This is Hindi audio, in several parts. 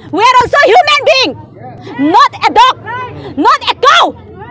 We are also human being, not a dog, not a cow.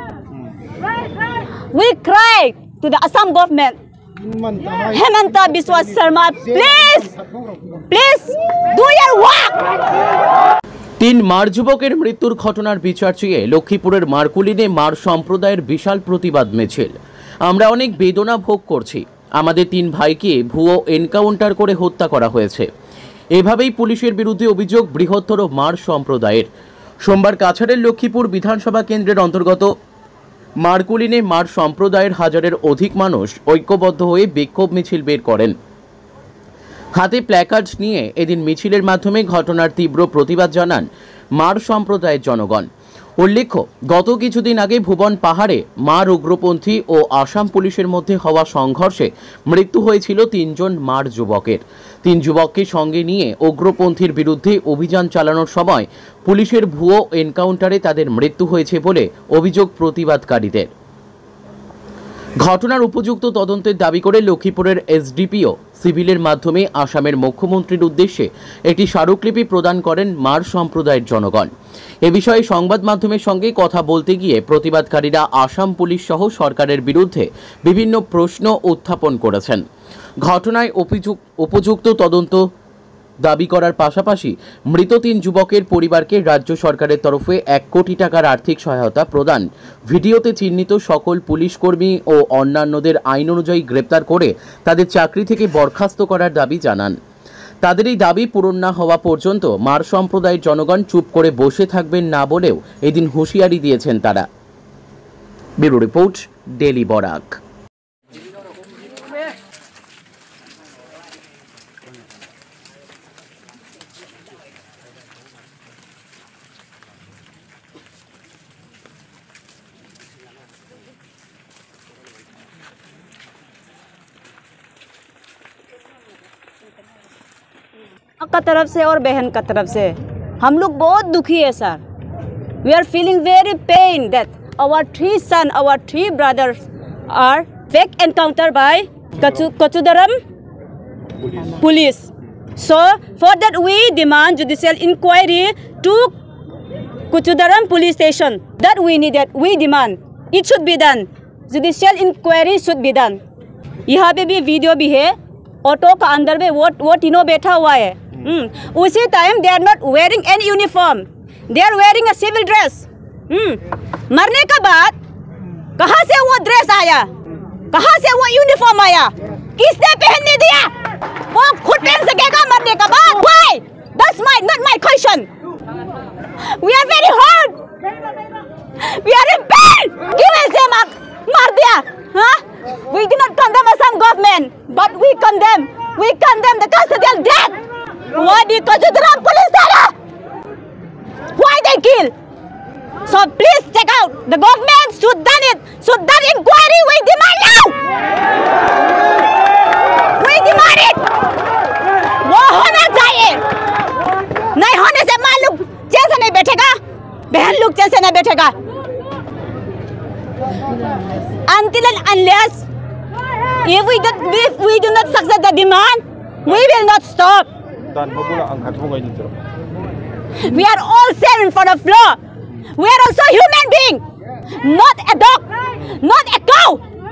We cry to the Assam government, Hemanta Biswa Sarma, please do your work. 3 মার যুবকের মৃত্যুর ঘটনার বিচার চেয়ে লক্ষ্মীপুরের মারকুলিনে মার সম্প্রদায়ের বিশাল প্রতিবাদ মিছিল। আমরা অনেক বেদনা ভোগ করছি। আমাদের 3 ভাইকে ভুয়ো এনকাউন্টার করে হত্যা করা হয়েছে। এভাবেই পুলিশের বিরুদ্ধে অভিযোগ বৃহত্তর মার সম্প্রদায়ের। সোমবার কাছাড়ের লক্ষ্মীপুর বিধানসভা কেন্দ্রের অন্তর্গত মারকুলিনে মার সম্প্রদায়ের হাজারের অধিক মানুষ ঐক্যবদ্ধ হয়ে বিক্ষোভ মিছিল বের করেন। হাতে প্ল্যাকার্ড নিয়ে এদিন মিছিলের মাধ্যমে ঘটনার তীব্র প্রতিবাদ জানান মার সম্প্রদায়ের জনগণ। উল্লেখ্য, গত কিছুদিন আগে ভুবন পাহাড়ে মার উগ্রপন্থী ও আসাম পুলিশের মধ্যে হওয়া সংঘর্ষে মৃত্যু হয়েছিল 3 জন মার যুবকের। 3 যুবককে সঙ্গে নিয়ে উগ্রপন্থীর বিরুদ্ধে অভিযান চালানোর সময় পুলিশের ভুয়ো এনকাউন্টারে তাদের মৃত্যু হয়েছে বলে অভিযোগ প্রতিবাদকারীদের। ঘটনার উপযুক্ত তদন্তের দাবি করে লক্ষ্মীপুরের এসডিপিও সিভিলের মাধ্যমে আসামের মুখ্যমন্ত্রীর উদ্দেশ্যে একটি স্মারকলিপি প্রদান করেন মার সম্প্রদায়ের জনগণ। এ বিষয়ে সংবাদ মাধ্যমের সঙ্গে কথা বলতে গিয়ে প্রতিবাদকারীরা আসাম পুলিশ সহ সরকারের বিরুদ্ধে বিভিন্ন প্রশ্ন উত্থাপন করেছেন। ঘটনায় উপযুক্ত তদন্ত দাবি করার পাশাপাশি মৃত 3 যুবকের পরিবারকে রাজ্য সরকারের তরফে 1 কোটি টাকার আর্থিক সহায়তা প্রদান, ভিডিওতে চিহ্নিত সকল পুলিশ কর্মী ও অন্যান্যদের আইন অনুযায়ী গ্রেপ্তার করে তাদের চাকরি থেকে বরখাস্ত করার দাবি জানান। তাদের এই দাবি পূরণ না হওয়া পর্যন্ত মার সম্প্রদায়ের জনগণ চুপ করে বসে থাকবেন না বলেও এদিন হুঁশিয়ারি দিয়েছেন তারা। Bureau report, daily Barak. का तरफ से और बहन का तरफ से हम लोग बहुत दुखी है sir. We are feeling very pain that our 3 sons, our 3 brothers are fake encountered by Kochudaram police. So for that we demand judicial inquiry to Kochudaram police station. That we need, that we demand it should be done. Judicial inquiry should be done. यहाँ पे भी वीडियो भी है, ऑटो का अंदर में वो तीनों बैठा हुआ है। उसी time they are not wearing any uniform, they are wearing a civil dress. मरने के बाद कहाँ से वो ड्रेस आया, कहाँ से वो यूनिफॉर्म आया, किसने पहनने दिया? वो खुद पहन सकेगा मरने के बाद? Why? That's not my question. We are very hurt. We are in pain. क्यों ऐसे मार दिया? हाँ? We do not condemn Assam government, but we condemn the custodial death. Why did Kochudaram police Thana? Why they kill? So please check out. The government should done it. Should done inquiry. We demand now. We demand it. वो होना चाहिए। नहीं होने से माँ लोग जैसे नहीं बैठेगा, बहन लोग जैसे नहीं बैठेगा। Until and unless if we do not succeed the demand, we will not stop. We are all same in front of law. We are also human being, not a dog, not a cow.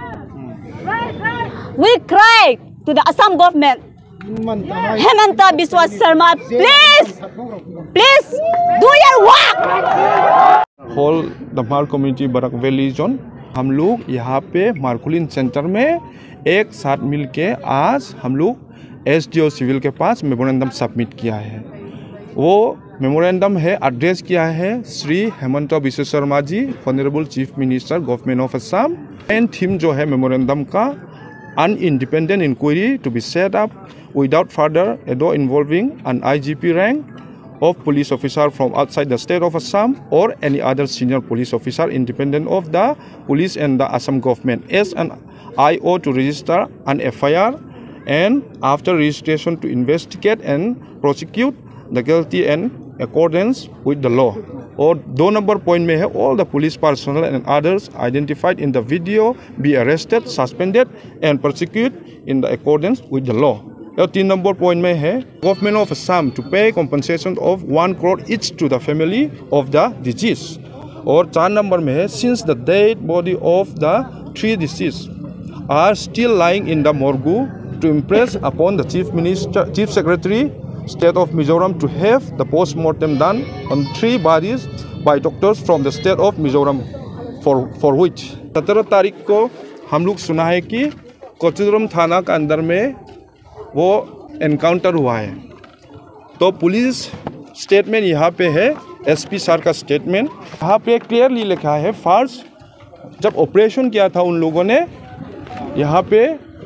We cry to the Assam government, Hemanta Biswa Sarma, please do your work. Whole the Mar community Barak Valley zone, हम लोग यहाँ पे मारकुलिन सेंटर में एक साथ मिलके आज हम लोग एसडीओ सिविल के पास मेमोरेंडम सबमिट किया है। वो मेमोरेंडम है एड्रेस किया है Shri Hemanta Biswa Sarma ji, honourable chief minister government of Assam. And theme जो है मेमोरेंडम का, an independent inquiry to be set up without further ado involving an IGP rank of police officer from outside the state of Assam or any other senior police officer independent of the police and the Assam government as an IO to register an FIR and after registration to investigate and prosecute the guilty in accordance with the law. और 2 नंबर पॉइंट में है all the police personnel and others identified in the video be arrested, suspended and prosecuted in the accordance with the law. और 3 नंबर पॉइंट में है government of Assam to pay compensation of 1 crore each to the family of the disease. और 4 नंबर में है since the dead body of the 3 disease are still lying in the morgue to impress upon the chief secretary state of Mizoram to have the postmortem done on 3 bodies by doctors from the state of Mizoram for which 17 तारीख को हम लोग सुना है कि कोचुरम थाना के अंदर में वो एनकाउंटर हुआ है। तो पुलिस स्टेटमेंट यहाँ पे है, एसपी सर का स्टेटमेंट यहाँ पे क्लियरली लिखा है। फर्स्ट जब ऑपरेशन किया था उन लोगों ने यहाँ पे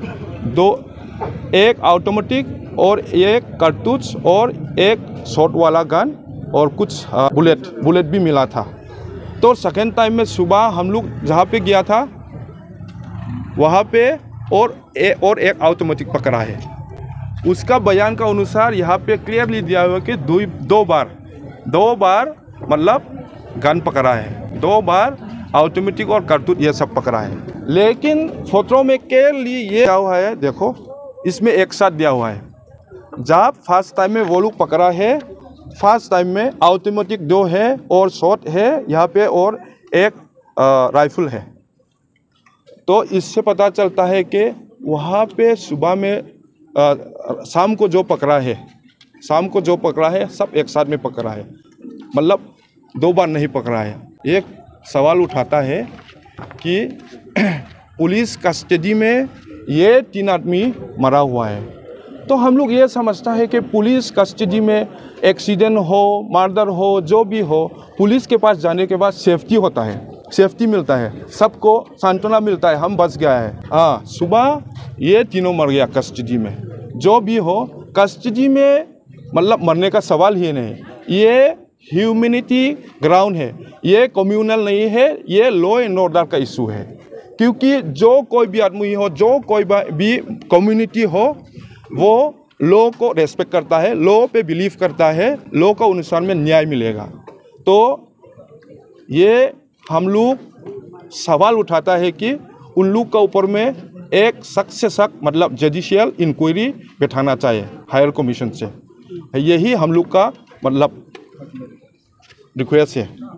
एक ऑटोमेटिक और एक कारतूस और एक शॉट वाला गन और कुछ बुलेट भी मिला था। तो सेकेंड टाइम में सुबह हम लोग जहाँ पे गया था वहाँ पे और एक ऑटोमेटिक पकड़ा है। उसका बयान का अनुसार यहाँ पे क्लियरली दिया हुआ कि दो बार मतलब गन पकड़ा है, 2 बार ऑटोमेटिक और कारतूस ये सब पकड़ा है। लेकिन फोटो में क्लियरली ये दिया हुआ है, देखो इसमें एक साथ दिया हुआ है। जब फर्स्ट टाइम में वो लोग पकड़ा है, फर्स्ट टाइम में ऑटोमेटिक 2 है और शॉट है यहाँ पे और एक राइफल है। तो इससे पता चलता है कि वहाँ पे सुबह में शाम को जो पकड़ा है सब एक साथ में पकड़ा है, मतलब 2 बार नहीं पकड़ा है। एक सवाल उठाता है कि पुलिस कस्टडी में ये 3 आदमी मरा हुआ है। तो हम लोग ये समझता है कि पुलिस कस्टडी में एक्सीडेंट हो, मर्डर हो, जो भी हो, पुलिस के पास जाने के बाद सेफ्टी होता है, सेफ्टी मिलता है, सबको सांत्वना मिलता है, हम बच गया है। हाँ, सुबह ये तीनों मर गया कस्टडी में। जो भी हो कस्टडी में मतलब मरने का सवाल ही नहीं, ये ह्यूमैनिटी ग्राउंड है, ये कम्युनल नहीं है, ये लॉ एंड ऑर्डर का इशू है। क्योंकि जो कोई भी आदमी हो, जो कोई भी कम्युनिटी हो, वो लॉ को रेस्पेक्ट करता है, लॉ पे बिलीव करता है, लॉ का अनुसार में न्याय मिलेगा। तो ये हम लोग सवाल उठाता है कि उन लोग का ऊपर में एक सख्त से सख्त मतलब जुडिशियल इंक्वायरी बैठाना चाहिए हायर कमीशन से। यही हम लोग का मतलब रिक्वेस्ट है।